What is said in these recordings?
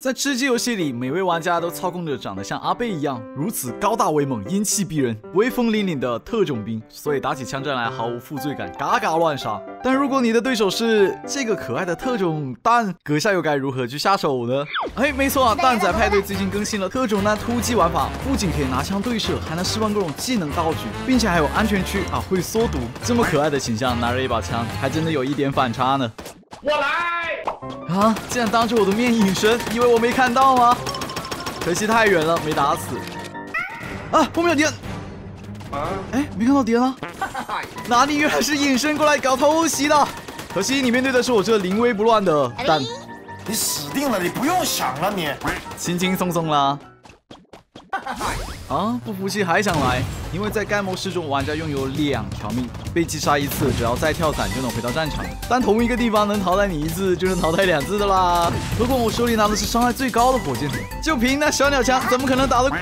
在吃鸡游戏里，每位玩家都操控着长得像阿贝一样如此高大威猛、英气逼人、威风凛凛的特种兵，所以打起枪战来毫无负罪感，嘎嘎乱杀。但如果你的对手是这个可爱的特种蛋，阁下又该如何去下手呢？哎，没错啊，蛋仔派对最近更新了特种蛋突击玩法，不仅可以拿枪对射，还能释放各种技能道具，并且还有安全区啊，会缩毒。这么可爱的形象，拿着一把枪，还真的有一点反差呢。 我来！ 啊！竟然当着我的面隐身，以为我没看到吗？可惜太远了，没打死。啊，后面有敌人！哎，没看到敌人啊？那你原来是隐身过来搞偷袭的。可惜你面对的是我这临危不乱的蛋。 你死定了，你不用想了你。 轻轻松松啦。啊，不服气还想来？因为在该模式中，玩家拥有2条命，被击杀1次，只要再跳伞就能回到战场。但同一个地方能淘汰你1次，就能淘汰2次的啦。何况我手里拿的是伤害最高的火箭筒，就凭那小鸟枪，怎么可能打得过？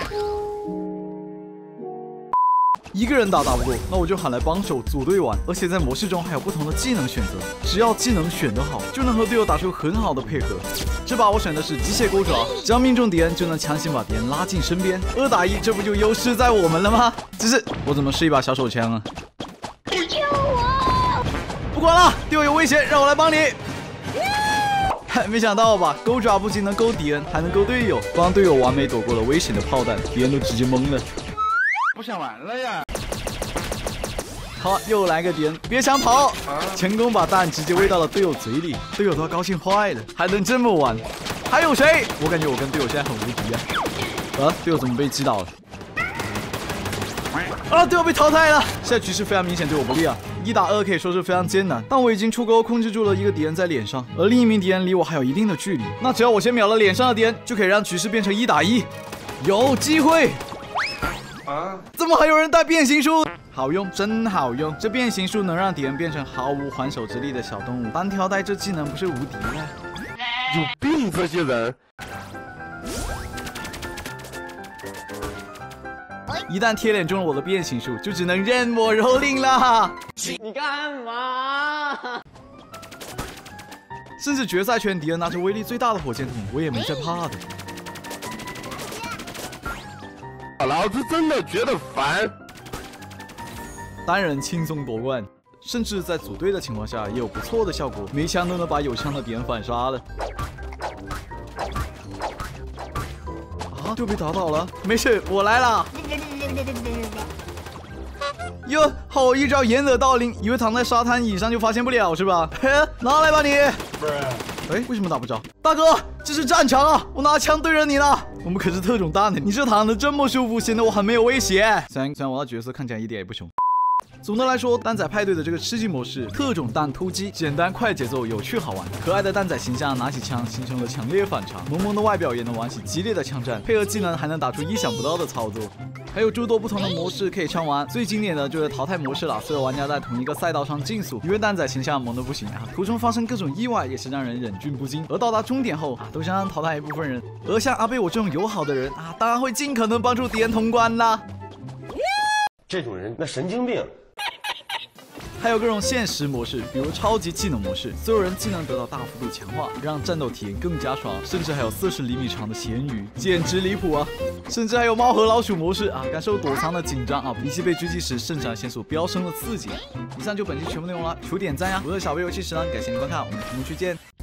一个人打不过，那我就喊来帮手组队玩。而且在模式中还有不同的技能选择，只要技能选得好，就能和队友打出很好的配合。这把我选的是机械钩爪，只要命中敌人，就能强行把敌人拉近身边。2打1，这不就优势在我们了吗？只是我怎么是一把小手枪啊？救我！不管了，队友有危险，让我来帮你。没想到吧，钩爪不仅能勾敌人，还能勾队友，帮队友完美躲过了危险的炮弹，敌人都直接懵了。 不想玩了呀！ 好，又来个敌人，别想跑！成功把蛋直接喂到了队友嘴里，队友都要高兴坏了，还能这么玩？还有谁？我感觉我跟队友现在很无敌啊！队友怎么被击倒了？啊，队友被淘汰了！现在局势非常明显对我不利啊！1打2可以说是非常艰难，但我已经出钩控制住了一个敌人在脸上，而另一名敌人离我还有一定的距离。那只要我先秒了脸上的敌人，就可以让局势变成1打1，有机会！怎么还有人带变形术？好用，真好用！这变形术能让敌人变成毫无还手之力的小动物，单挑带这技能不是无敌吗？ 有病这些人！ 一旦贴脸中了我的变形术，就只能任我蹂躏啦！ 你干嘛？ 甚至决赛圈敌人拿着威力最大的火箭筒，我也没在怕的。 老子真的觉得烦。 单人轻松夺冠，甚至在组队的情况下也有不错的效果，没枪都能把有枪的敌人反杀了。啊，就被打倒了，没事，我来啦！哟，好一招掩耳盗铃，以为躺在沙滩椅上就发现不了是吧？嘿，拿来吧你！哎，为什么打不着？大哥，这是战场啊！我拿枪对着你呢。我们可是特种蛋呢，你这躺得这么舒服，显得我很没有威胁。虽然我的角色看起来一点也不凶。总的来说，蛋仔派对的这个吃鸡模式，特种蛋突击，简单快节奏，有趣好玩。可爱的蛋仔形象拿起枪，形成了强烈反差。萌萌的外表也能玩起激烈的枪战，配合技能还能打出意想不到的操作。还有诸多不同的模式可以畅玩，最经典的就是淘汰模式了。所有玩家在同一个赛道上竞速，因为蛋仔形象萌得不行啊，途中发生各种意外也是让人忍俊不禁。而到达终点后啊，都将淘汰一部分人。而像阿贝我这种友好的人啊，当然会尽可能帮助敌人通关啦。 这种人那神经病。 还有各种现实模式，比如超级技能模式，所有人技能得到大幅度强化，让战斗体验更加爽。甚至还有40厘米长的咸鱼，简直离谱啊！甚至还有猫和老鼠模式啊，感受躲藏的紧张啊，比起被狙击时肾上腺素飙升的刺激。以上就本期全部内容了，求点赞呀！我是小贝游戏时呢，感谢您观看，我们评论区见。